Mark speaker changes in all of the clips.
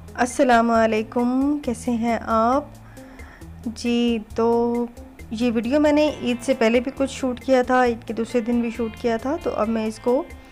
Speaker 1: अस्सलामुअलैकुम, कैसे हैं आप जी। तो ये वीडियो मैंने ईद से पहले भी कुछ शूट किया था, ईद के दूसरे दिन भी शूट किया था। तो अब मैं इसको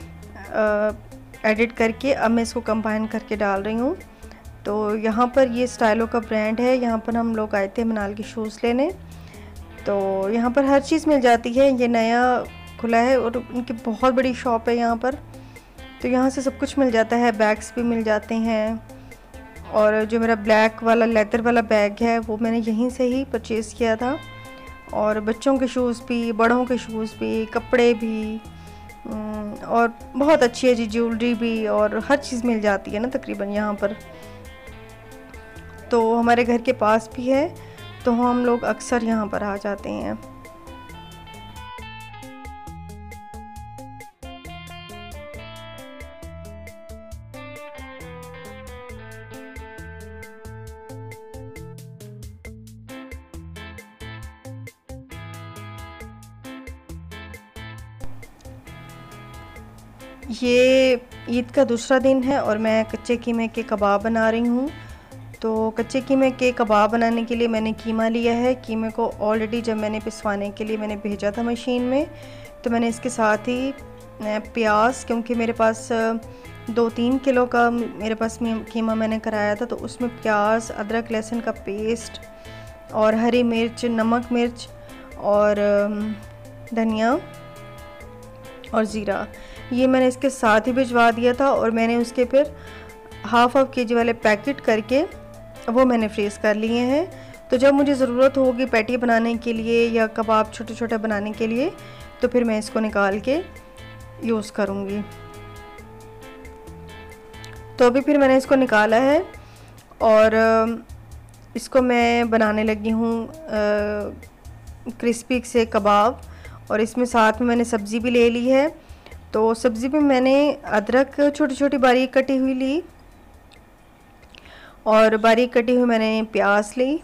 Speaker 1: एडिट करके अब मैं इसको कंबाइन करके डाल रही हूँ। तो यहाँ पर ये स्टाइलो का ब्रांड है। यहाँ पर हम लोग आए थे मनाल के शूज़ लेने, तो यहाँ पर हर चीज़ मिल जाती है। ये नया खुला है और इनकी बहुत बड़ी शॉप है यहाँ पर। तो यहाँ से सब कुछ मिल जाता है, बैग्स भी मिल जाते हैं। और जो मेरा ब्लैक वाला लेदर वाला बैग है वो मैंने यहीं से ही परचेज़ किया था। और बच्चों के शूज़ भी, बड़ों के शूज़ भी, कपड़े भी, और बहुत अच्छी है जी ज्वेलरी भी, और हर चीज़ मिल जाती है ना तकरीबन यहाँ पर। तो हमारे घर के पास भी है, तो हम लोग अक्सर यहाँ पर आ जाते हैं। ये ईद का दूसरा दिन है और मैं कच्चे कीमे के कबाब बना रही हूँ। तो कच्चे कीमे के कबाब बनाने के लिए मैंने कीमा लिया है। कीमे को ऑलरेडी जब मैंने पिसवाने के लिए मैंने भेजा था मशीन में, तो मैंने इसके साथ ही प्याज, क्योंकि मेरे पास 2-3 किलो का मेरे पास कीमा मैंने कराया था, तो उसमें प्याज, अदरक लहसुन का पेस्ट और हरी मिर्च, नमक मिर्च और धनिया और ज़ीरा, ये मैंने इसके साथ ही भिजवा दिया था। और मैंने उसके फिर हाफ़ केजी वाले पैकेट करके वो मैंने फ्रीज़ कर लिए हैं। तो जब मुझे ज़रूरत होगी पैटी बनाने के लिए या कबाब छोटे छोटे बनाने के लिए, तो फिर मैं इसको निकाल के यूज़ करूँगी। तो अभी फिर मैंने इसको निकाला है और इसको मैं बनाने लगी हूँ क्रिस्पी से कबाब। और इसमें साथ में मैंने सब्ज़ी भी ले ली है। तो सब्ज़ी में मैंने अदरक छोटी छोटी बारीक कटी हुई ली, और बारीक कटी हुई मैंने प्याज ली,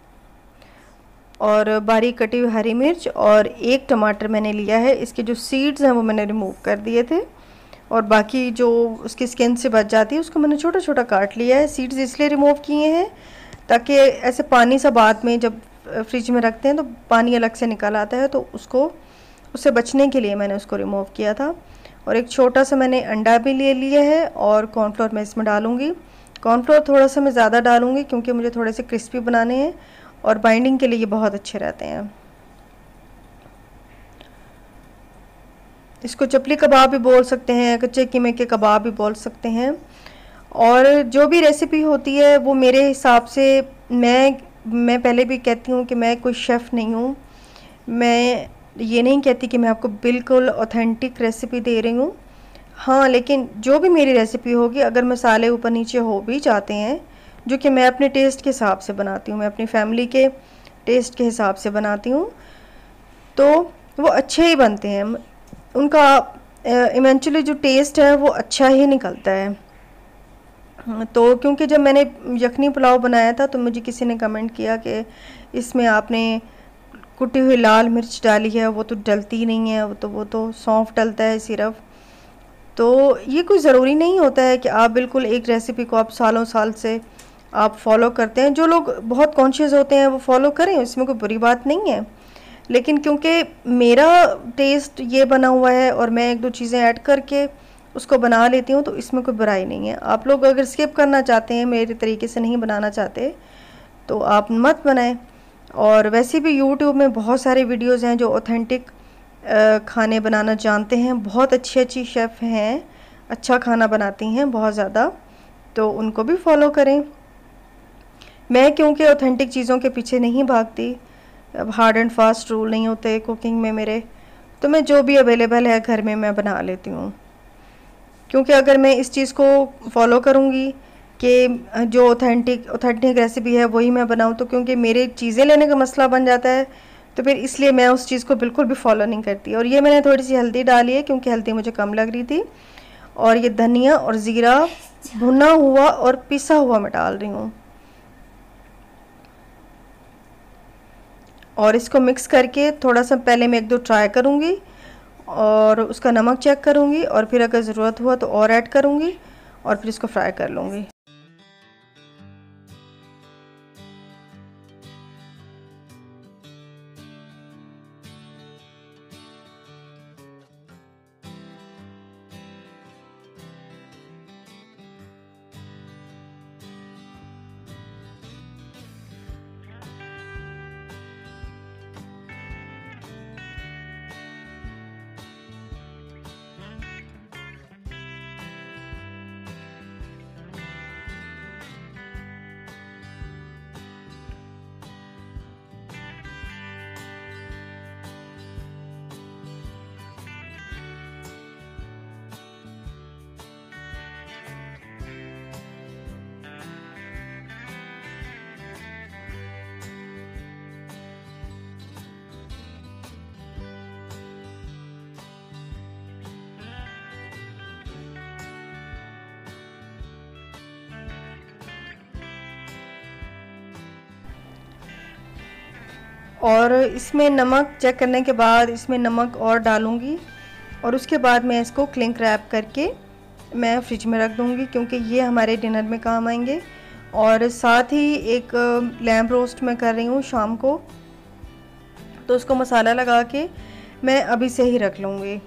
Speaker 1: और बारीक कटी हुई हरी मिर्च, और एक टमाटर मैंने लिया है। इसके जो सीड्स हैं वो मैंने रिमूव कर दिए थे, और बाकी जो उसकी स्किन से बच जाती है उसको मैंने छोटा छोटा काट लिया है। सीड्स इसलिए रिमूव किए हैं ताकि ऐसे पानी सा बाद में जब फ्रिज में रखते हैं तो पानी अलग से निकल आता है, तो उससे बचने के लिए मैंने उसको रिमूव किया था। और एक छोटा सा मैंने अंडा भी ले लिया है, और कॉर्नफ्लोर मैं इसमें डालूँगी। कॉर्नफ्लोर थोड़ा सा मैं ज़्यादा डालूँगी क्योंकि मुझे थोड़े से क्रिस्पी बनाने हैं, और बाइंडिंग के लिए ये बहुत अच्छे रहते हैं। इसको चपली कबाब भी बोल सकते हैं, कच्चे कीमे के कबाब भी बोल सकते हैं। और जो भी रेसिपी होती है वो मेरे हिसाब से, मैं पहले भी कहती हूँ कि मैं कोई शेफ़ नहीं हूँ। मैं ये नहीं कहती कि मैं आपको बिल्कुल ऑथेंटिक रेसिपी दे रही हूँ। हाँ, लेकिन जो भी मेरी रेसिपी होगी, अगर मसाले ऊपर नीचे हो भी जाते हैं, जो कि मैं अपने टेस्ट के हिसाब से बनाती हूँ, मैं अपनी फैमिली के टेस्ट के हिसाब से बनाती हूँ, तो वो अच्छे ही बनते हैं। उनका इवेंचुअली जो टेस्ट है वो अच्छा ही निकलता है। तो क्योंकि जब मैंने यखनी पुलाव बनाया था तो मुझे किसी ने कमेंट किया कि इसमें आपने कुटी हुई लाल मिर्च डाली है, वो तो डलती नहीं है, वो तो सौंफ डलता है सिर्फ। तो ये कोई ज़रूरी नहीं होता है कि आप बिल्कुल एक रेसिपी को आप सालों साल से आप फॉलो करते हैं। जो लोग बहुत कॉन्शियस होते हैं वो फॉलो करें, इसमें कोई बुरी बात नहीं है। लेकिन क्योंकि मेरा टेस्ट ये बना हुआ है और मैं एक दो चीज़ें ऐड करके उसको बना लेती हूँ, तो इसमें कोई बुराई नहीं है। आप लोग अगर स्किप करना चाहते हैं, मेरे तरीके से नहीं बनाना चाहते, तो आप मत बनाएं। और वैसे भी यूट्यूब में बहुत सारे वीडियोज़ हैं जो ऑथेंटिक खाने बनाना जानते हैं, बहुत अच्छी अच्छी शेफ़ हैं, अच्छा खाना बनाती हैं बहुत ज़्यादा, तो उनको भी फॉलो करें। मैं क्योंकि ऑथेंटिक चीज़ों के पीछे नहीं भागती, अब हार्ड एंड फास्ट रूल नहीं होते कुकिंग में मेरे, तो मैं जो भी अवेलेबल है घर में मैं बना लेती हूँ। क्योंकि अगर मैं इस चीज़ को फॉलो करूँगी कि जो ऑथेंटिक रेसिपी है वही मैं बनाऊँ, तो क्योंकि मेरे चीज़ें लेने का मसला बन जाता है, तो फिर इसलिए मैं उस चीज़ को बिल्कुल भी फॉलो नहीं करती। और ये मैंने थोड़ी सी हल्दी डाली है क्योंकि हल्दी मुझे कम लग रही थी, और ये धनिया और ज़ीरा भुना हुआ और पिसा हुआ मैं डाल रही हूँ। और इसको मिक्स करके थोड़ा सा पहले मैं एक दो ट्राई करूँगी और उसका नमक चेक करूँगी, और फिर अगर ज़रूरत हुआ तो और ऐड करूँगी, और फिर इसको फ्राई कर लूँगी। और इसमें नमक चेक करने के बाद इसमें नमक और डालूँगी और उसके बाद मैं इसको क्लिंक रैप करके मैं फ्रिज में रख दूँगी, क्योंकि ये हमारे डिनर में काम आएंगे। और साथ ही एक लैम्प रोस्ट मैं कर रही हूँ शाम को, तो उसको मसाला लगा के मैं अभी से ही रख लूँगी।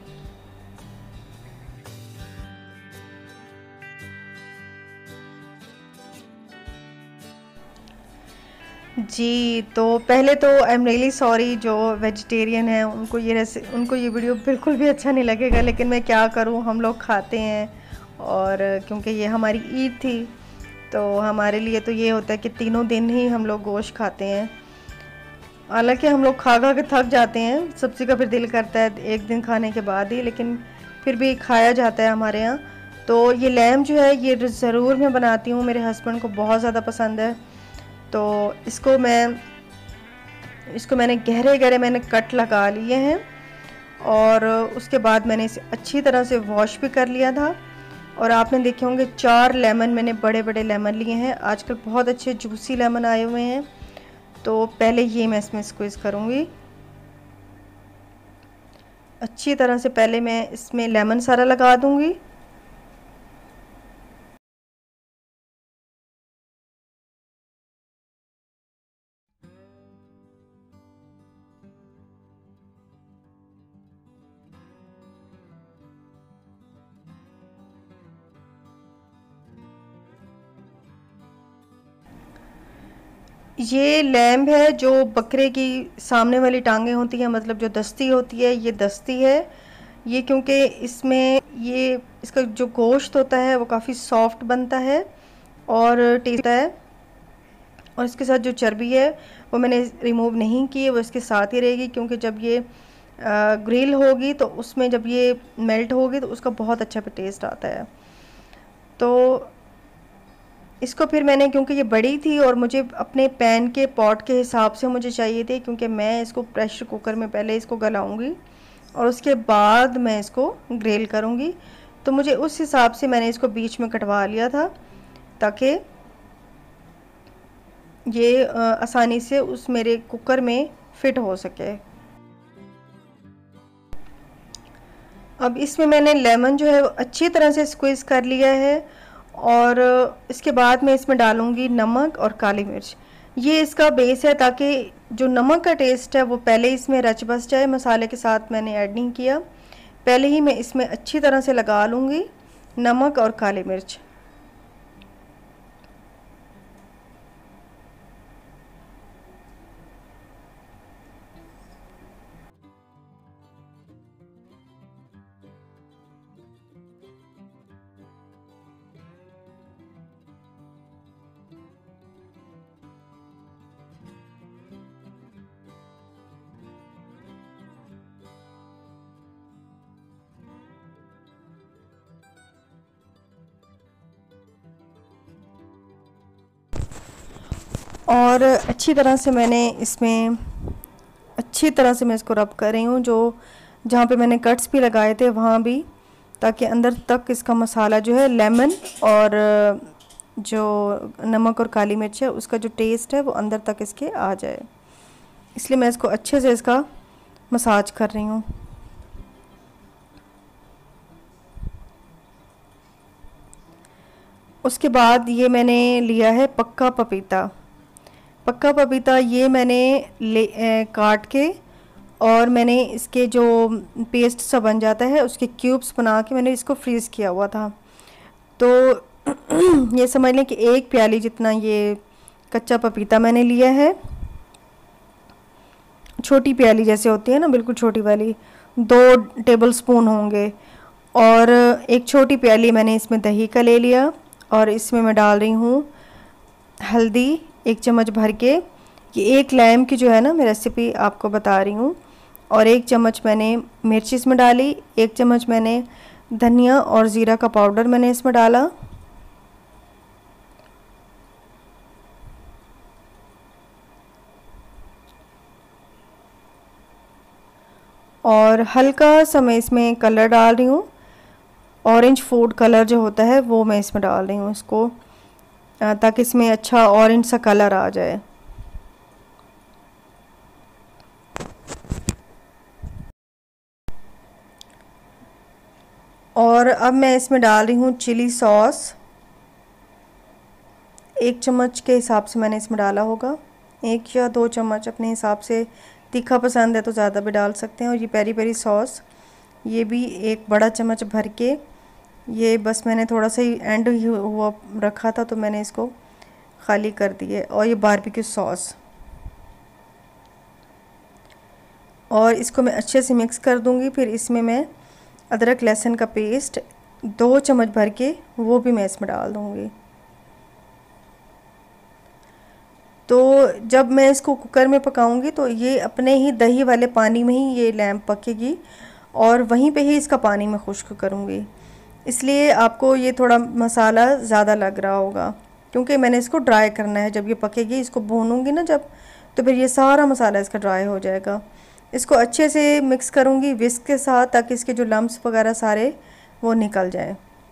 Speaker 1: जी, तो पहले तो आई एम रियली सॉरी, जो वेजिटेरियन हैं उनको ये वीडियो बिल्कुल भी अच्छा नहीं लगेगा, लेकिन मैं क्या करूँ, हम लोग खाते हैं। और क्योंकि ये हमारी ईद थी, तो हमारे लिए तो ये होता है कि तीनों दिन ही हम लोग गोश्त खाते हैं। हालांकि हम लोग खा खा के थक जाते हैं, सब्ज़ी का फिर दिल करता है एक दिन खाने के बाद ही, लेकिन फिर भी खाया जाता है हमारे यहाँ। तो ये लैम्प जो है ये ज़रूर मैं बनाती हूँ, मेरे हस्बैंड को बहुत ज़्यादा पसंद है। तो इसको मैंने गहरे गहरे मैंने कट लगा लिए हैं और उसके बाद मैंने इसे अच्छी तरह से वॉश भी कर लिया था। और आपने देखे होंगे 4 लेमन मैंने बड़े बड़े लेमन लिए हैं, आजकल बहुत अच्छे जूसी लेमन आए हुए हैं। तो पहले ये मैं इसमें स्क्वीज़ करूँगी अच्छी तरह से। पहले मैं इसमें लेमन सारा लगा दूँगी। ये लैम्प है जो बकरे की सामने वाली टांगें होती हैं, मतलब जो दस्ती होती है, ये दस्ती है ये, क्योंकि इसमें ये इसका जो गोश्त होता है वो काफ़ी सॉफ्ट बनता है और टेस्ट है। और इसके साथ जो चर्बी है वो मैंने रिमूव नहीं की है, वो इसके साथ ही रहेगी, क्योंकि जब ये ग्रिल होगी तो उसमें जब ये मेल्ट होगी तो उसका बहुत अच्छा टेस्ट आता है। तो इसको फिर मैंने, क्योंकि ये बड़ी थी और मुझे अपने पैन के पॉट के हिसाब से मुझे चाहिए थी, क्योंकि मैं इसको प्रेशर कुकर में पहले इसको गलाऊंगी और उसके बाद मैं इसको ग्रिल करूंगी। तो मुझे उस हिसाब से मैंने इसको बीच में कटवा लिया था, ताकि ये आसानी से उस मेरे कुकर में फिट हो सके। अब इसमें मैंने लेमन जो है वो अच्छी तरह से स्क्वीज़ कर लिया है और इसके बाद मैं इसमें डालूँगी नमक और काली मिर्च। ये इसका बेस है, ताकि जो नमक का टेस्ट है वो पहले इसमें रच बस जाए, मसाले के साथ मैंने ऐड नहीं किया। पहले ही मैं इसमें अच्छी तरह से लगा लूँगी नमक और काली मिर्च। और अच्छी तरह से मैं इसको रब कर रही हूँ, जो जहाँ पे मैंने कट्स भी लगाए थे वहाँ भी, ताकि अंदर तक इसका मसाला जो है लेमन और जो नमक और काली मिर्च है उसका जो टेस्ट है वो अंदर तक इसके आ जाए। इसलिए मैं इसको अच्छे से इसका मसाज कर रही हूँ। उसके बाद ये मैंने लिया है पक्का पपीता। पक्का पपीता ये मैंने काट के और मैंने इसके जो पेस्ट सा बन जाता है उसके क्यूब्स बना के मैंने इसको फ्रीज़ किया हुआ था। तो ये समझ लें कि 1 प्याली जितना ये कच्चा पपीता मैंने लिया है। छोटी प्याली जैसे होती है ना, बिल्कुल छोटी वाली, 2 टेबल स्पून होंगे। और एक छोटी प्याली मैंने इसमें दही का ले लिया और इसमें मैं डाल रही हूँ हल्दी 1 चम्मच भर के। ये 1 लैम्प की जो है ना मैं रेसिपी आपको बता रही हूँ। और 1 चम्मच मैंने मिर्च इसमें डाली, 1 चम्मच मैंने धनिया और ज़ीरा का पाउडर मैंने इसमें डाला। और हल्का सा मैं इसमें कलर डाल रही हूँ, ऑरेंज फूड कलर जो होता है वो मैं इसमें डाल रही हूँ इसको, ताकि इसमें अच्छा ऑरेंज सा कलर आ जाए। और अब मैं इसमें डाल रही हूँ चिली सॉस। 1 चम्मच के हिसाब से मैंने इसमें डाला होगा, 1 या 2 चम्मच अपने हिसाब से। तीखा पसंद है तो ज़्यादा भी डाल सकते हैं। और ये पेरी पेरी सॉस, ये भी 1 बड़ा चम्मच भर के, ये बस मैंने थोड़ा सा ही एंड हुआ रखा था तो मैंने इसको खाली कर दिए। और ये बारबेक्यू सॉस, और इसको मैं अच्छे से मिक्स कर दूंगी। फिर इसमें मैं अदरक लहसुन का पेस्ट 2 चम्मच भर के वो भी मैं इसमें डाल दूंगी। तो जब मैं इसको कुकर में पकाऊंगी तो ये अपने ही दही वाले पानी में ही ये लैम्प पकेगी और वहीं पे ही इसका पानी मैं खुश्क करूँगी। इसलिए आपको ये थोड़ा मसाला ज़्यादा लग रहा होगा, क्योंकि मैंने इसको ड्राई करना है। जब ये पकेगी, इसको भूनूंगी ना जब, तो फिर ये सारा मसाला इसका ड्राई हो जाएगा। इसको अच्छे से मिक्स करूँगी विस्क के साथ, ताकि इसके जो लम्स वगैरह सारे वो निकल जाए।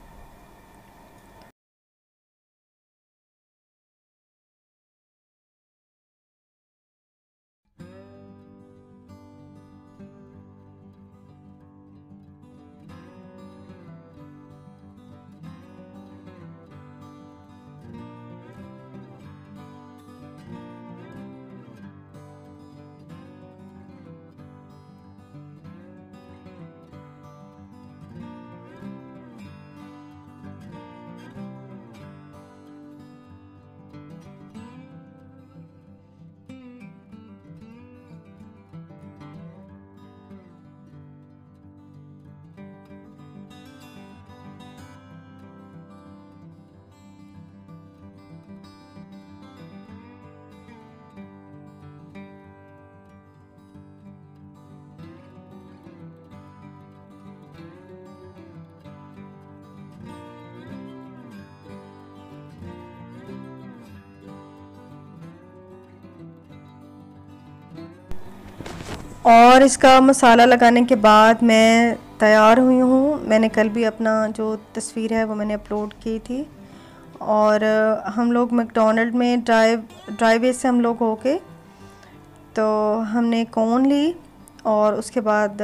Speaker 1: और इसका मसाला लगाने के बाद मैं तैयार हुई हूँ। मैंने कल भी अपना जो तस्वीर है वो मैंने अपलोड की थी। और हम लोग मैकडॉनल्ड में ड्राइवे से हम लोग होके, तो हमने कॉर्न ली और उसके बाद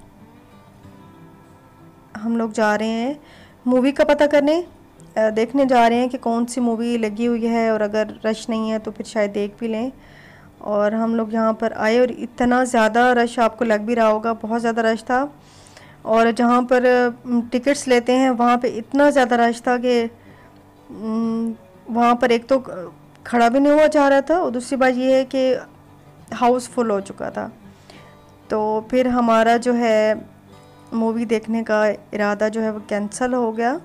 Speaker 1: हम लोग जा रहे हैं मूवी का पता करने, देखने जा रहे हैं कि कौन सी मूवी लगी हुई है, और अगर रश नहीं है तो फिर शायद देख भी लें। और हम लोग यहाँ पर आए और इतना ज़्यादा रश, आपको लग भी रहा होगा, बहुत ज़्यादा रश था। और जहाँ पर टिकट्स लेते हैं वहाँ पे इतना ज़्यादा रश था कि वहाँ पर एक तो खड़ा भी नहीं हुआ जा रहा था, और दूसरी बात ये है कि हाउस फुल हो चुका था। तो फिर हमारा जो है मूवी देखने का इरादा जो है वो कैंसिल हो गया,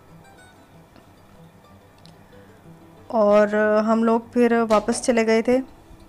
Speaker 1: और हम लोग फिर वापस चले गए थे।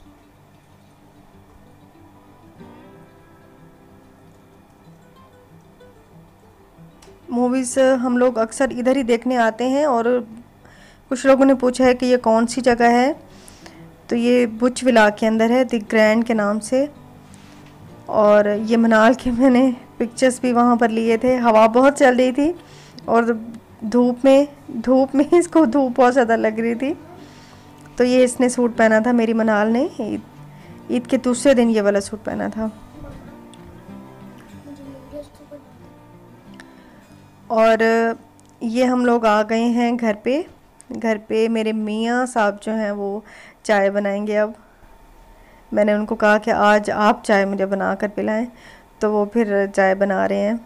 Speaker 1: मूवीज़ हम लोग अक्सर इधर ही देखने आते हैं। और कुछ लोगों ने पूछा है कि ये कौन सी जगह है, तो ये बुच विला के अंदर है, द ग्रैंड के नाम से। और ये मनाल के मैंने पिक्चर्स भी वहाँ पर लिए थे। हवा बहुत चल रही थी और धूप में इसको धूप बहुत ज़्यादा लग रही थी। तो ये इसने सूट पहना था, मेरी मनाल ने ईद के दूसरे दिन ये वाला सूट पहना था। और ये हम लोग आ गए हैं घर पे मेरे मियाँ साहब जो हैं वो चाय बनाएंगे। अब मैंने उनको कहा कि आज आप चाय मुझे बना कर पिलाएं, तो वो फिर चाय बना रहे हैं।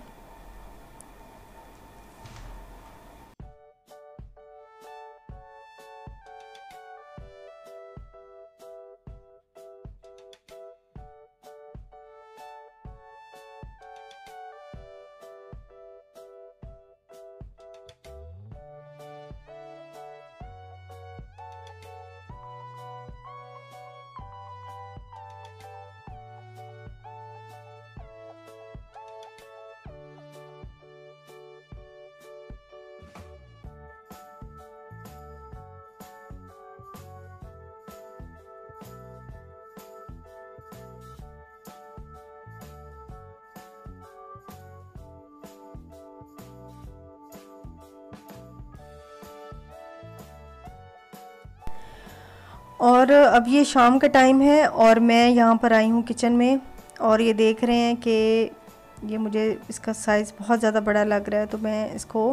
Speaker 1: और अब ये शाम का टाइम है और मैं यहाँ पर आई हूँ किचन में, और ये देख रहे हैं कि ये मुझे इसका साइज़ बहुत ज़्यादा बड़ा लग रहा है, तो मैं इसको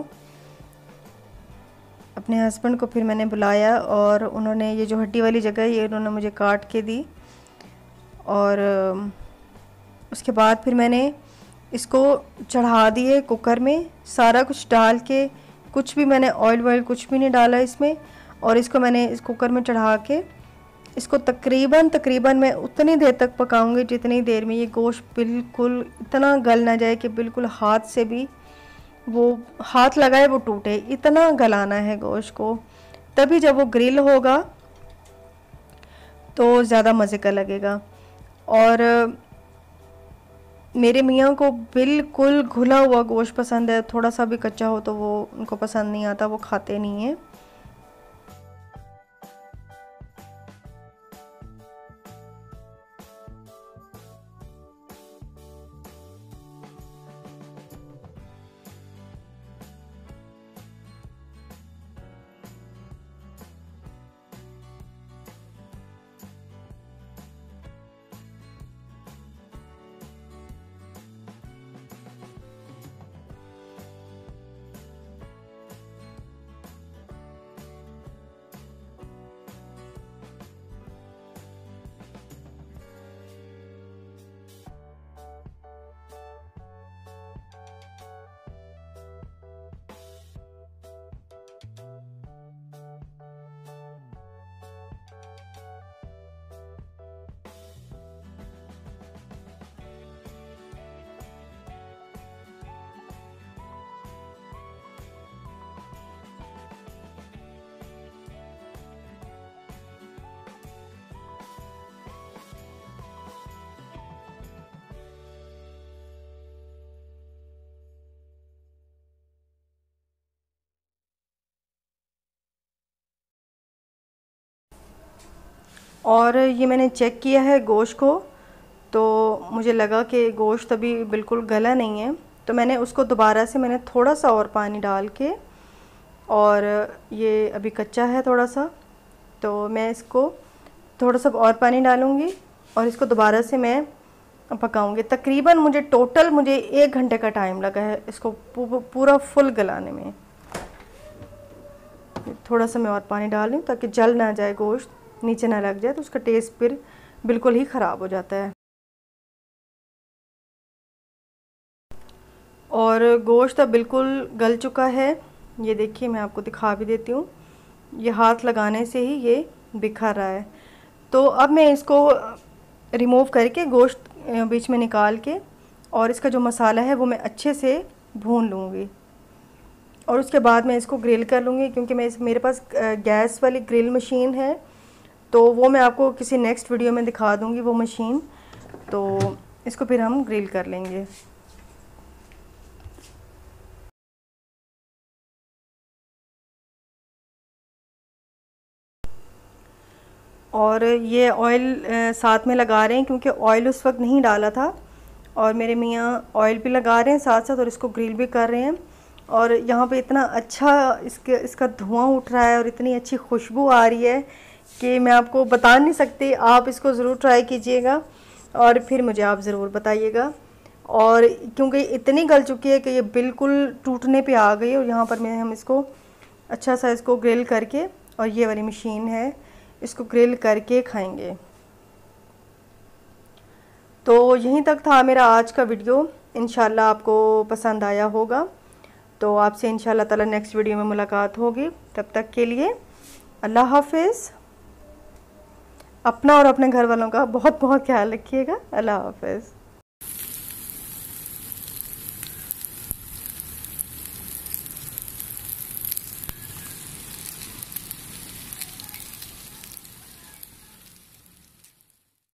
Speaker 1: अपने हस्बैंड को फिर मैंने बुलाया और उन्होंने ये जो हड्डी वाली जगह है ये उन्होंने मुझे काट के दी। और उसके बाद फिर मैंने इसको चढ़ा दिए कुकर में, सारा कुछ डाल के, कुछ भी मैंने ऑयल वॉयल कुछ भी नहीं डाला इसमें। और इसको मैंने इस कुकर में चढ़ा के इसको तकरीबन मैं उतनी देर तक पकाऊंगी जितनी देर में ये गोश्त बिल्कुल इतना गल ना जाए कि बिल्कुल हाथ से भी वो हाथ लगाए वो टूटे, इतना गलाना है गोश्त को। तभी जब वो ग्रिल होगा तो ज़्यादा मज़े का लगेगा। और मेरे मियाँ को बिल्कुल घुला हुआ गोश्त पसंद है, थोड़ा सा भी कच्चा हो तो वो उनको पसंद नहीं आता, वो खाते नहीं हैं। और ये मैंने चेक किया है गोश्त को, तो मुझे लगा कि गोश्त अभी बिल्कुल गला नहीं है, तो मैंने उसको दोबारा से मैंने थोड़ा सा और पानी डाल के, और ये अभी कच्चा है थोड़ा सा, तो मैं इसको थोड़ा सा और पानी डालूँगी और इसको दोबारा से मैं पकाऊँगी। तकरीबन मुझे 1 घंटे का टाइम लगा है इसको पूरा फुल गलाने में। थोड़ा सा मैं और पानी डाल लूँ ताकि जल ना जाए, गोश्त नीचे ना लग जाए, तो उसका टेस्ट फिर बिल्कुल ही ख़राब हो जाता है। और गोश्त अब बिल्कुल गल चुका है, ये देखिए मैं आपको दिखा भी देती हूँ, ये हाथ लगाने से ही ये बिखर रहा है। तो अब मैं इसको रिमूव करके गोश्त बीच में निकाल के, और इसका जो मसाला है वो मैं अच्छे से भून लूँगी और उसके बाद मैं इसको ग्रिल कर लूँगी, क्योंकि मेरे पास गैस वाली ग्रिल मशीन है, तो वो मैं आपको किसी नेक्स्ट वीडियो में दिखा दूँगी वो मशीन। तो इसको फिर हम ग्रिल कर लेंगे। और ये ऑयल साथ में लगा रहे हैं, क्योंकि ऑयल उस वक्त नहीं डाला था, और मेरे मियाँ ऑयल भी लगा रहे हैं साथ साथ और इसको ग्रिल भी कर रहे हैं। और यहाँ पे इतना अच्छा इसका धुआं उठ रहा है और इतनी अच्छी खुशबू आ रही है कि मैं आपको बता नहीं सकती। आप इसको ज़रूर ट्राई कीजिएगा और फिर मुझे आप ज़रूर बताइएगा। और क्योंकि इतनी गल चुकी है कि ये बिल्कुल टूटने पे आ गई, और यहाँ पर हम इसको अच्छा सा इसको ग्रिल करके, और ये वाली मशीन है, इसको ग्रिल करके खाएंगे। तो यहीं तक था मेरा आज का वीडियो, इंशाल्लाह आपको पसंद आया होगा। तो आपसे इंशाल्लाह ताला नेक्स्ट वीडियो में मुलाकात होगी। तब तक के लिए अल्लाह हाफिज़। अपना और अपने घर वालों का बहुत बहुत ख्याल रखिएगा। अल्लाह हाफिज़।